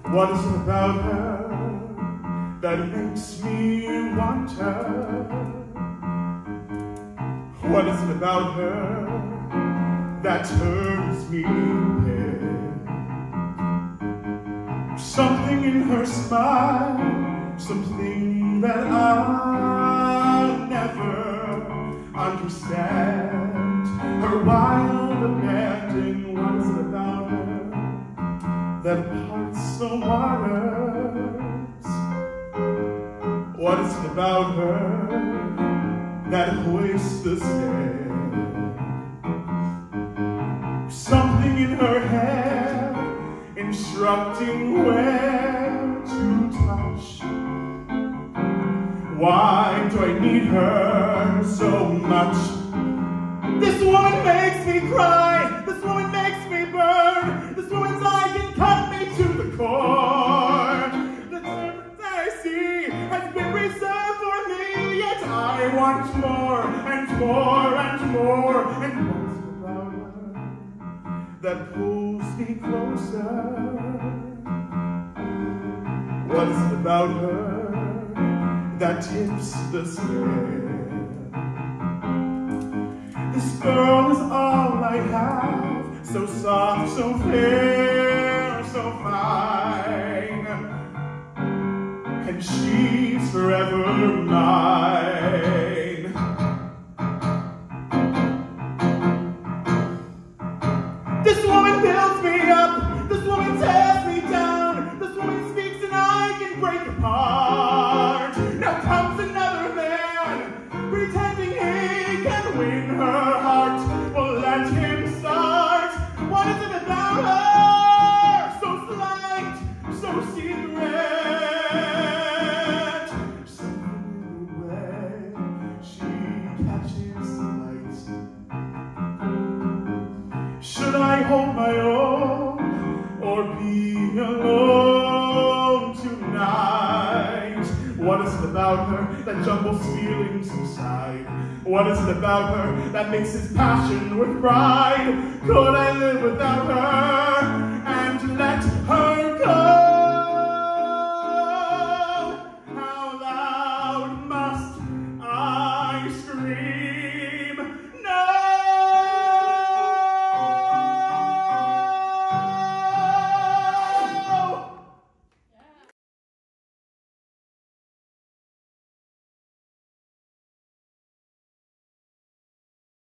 What is it about her that makes me want her? What is it about her that turns me red? Something in her smile, something that I'll never understand. Her wild abandon, what is it about her that parts the waters? What is it about her that hoists the stand? Something in her hair, instructing where to touch. Why do I need her so much? This woman makes me cry, this woman makes me burn, this woman's eye can cut me to the core. The truth that I see has been reserved for me, yet I want more and more and more. And what's it about her that pulls me closer? What is it about her that tips the scale? This girl is all I have, so soft, so fair, so fine, and she's forever mine. This woman builds me up, this woman tears me down, this woman speaks and I can break apart. Now comes another man, pretending he can win her heart. Well, let him start. What is it about her? So slight, so secret. Something in the way she catches light. Should I hold my own or be alone tonight? What is it about her that jumbles feelings inside? What is it about her that makes his passion with pride? Could I live without her?